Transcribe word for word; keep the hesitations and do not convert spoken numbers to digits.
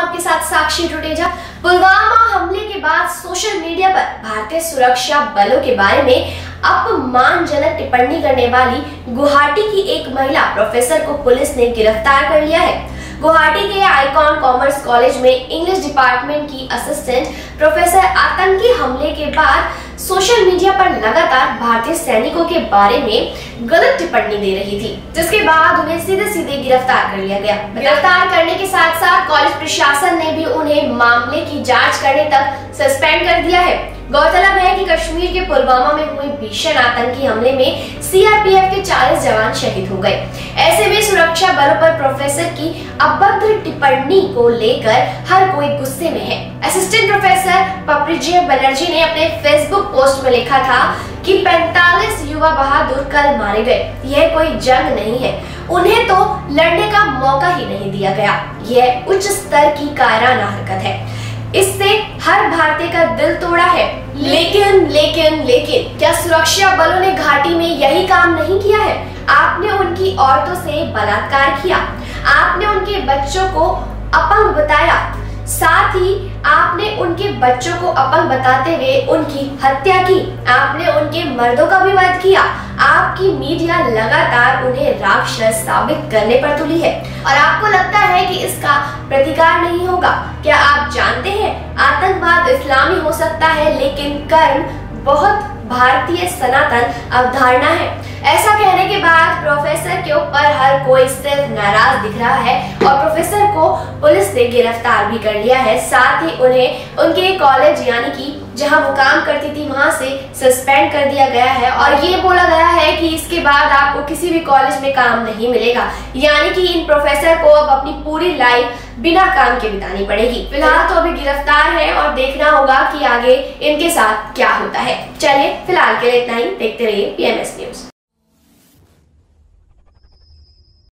आपके साथ साक्षी टुटेजा। पुलवामा हमले के बाद सोशल मीडिया पर भारतीय सुरक्षा बलों के बारे में अपमानजनक टिप्पणी करने वाली गुवाहाटी की एक महिला प्रोफेसर को पुलिस ने गिरफ्तार कर लिया है। गुवाहाटी के आइकॉन कॉमर्स कॉलेज में इंग्लिश डिपार्टमेंट की असिस्टेंट प्रोफेसर आतंकी हमले के बाद सोशल मीडिया पर लगातार भारतीय सैनिकों के बारे में गलत टिप्पणी दे रही थी, जिसके बाद उन्हें सीधे सीधे गिरफ्तार कर लिया गया। गिरफ्तार करने के साथ साथ कॉलेज प्रशासन ने भी उन्हें मामले की जांच करने तक सस्पेंड कर दिया है। गौरतलब है कि कश्मीर के पुलवामा में हुए भीषण आतंकी हमले में सीआरपीएफ के चालीस जवान शहीद हो गए। ऐसे में सुरक्षा बलों पर प्रोफेसर की अभद्र टिप्पणी को लेकर हर कोई गुस्से में है। Assistant professor Papori J Banerjee ने अपने फेसबुक पोस्ट में लिखा था कि पैंतालीस युवा बहादुर कल मारे गए। यह कोई जंग नहीं है, उन्हें तो लड़ने का मौका ही नहीं दिया गया। यह उच्च स्तर की कायराना हरकत है, इससे हर भारतीय का दिल तोड़ा है। लेकिन लेकिन लेकिन क्या सुरक्षा बलों ने घाटी में यही काम नहीं किया है? आपने उनकी औरतों से बलात्कार किया, आपने उनके बच्चों को अपंग बताया, साथ ही आपने उनके बच्चों को अपंग बताते हुए उनकी हत्या की, आपने उनके मर्दों का भी वध किया। आपकी मीडिया लगातार उन्हें राक्षस साबित करने पर तुली है और आपको लगता है कि इसका प्रतिकार नहीं होगा। क्या आप जानते हैं आतंकवाद इस्लामी हो सकता है, लेकिन कर्म बहुत भारतीय सनातन अवधारणा है। ऐसा कहने के बाद प्रोफेसर के ऊपर हर कोई सिर्फ नाराज दिख रहा है और प्रोफेसर को पुलिस ने गिरफ्तार भी कर लिया है। साथ ही उन्हें उनके कॉलेज यानी कि जहां वो काम करती थी वहां से सस्पेंड कर दिया गया है और ये बोला गया है कि इसके बाद आपको किसी भी कॉलेज में काम नहीं मिलेगा। यानी कि इन प्रोफेसर को अब अपनी पूरी लाइफ बिना काम के बितानी पड़ेगी। फिलहाल तो अभी गिरफ्तार है और देखना होगा कि आगे इनके साथ क्या होता है। चलिए फिलहाल के लिए इतना ही। देखते रहिए पीएमएस न्यूज।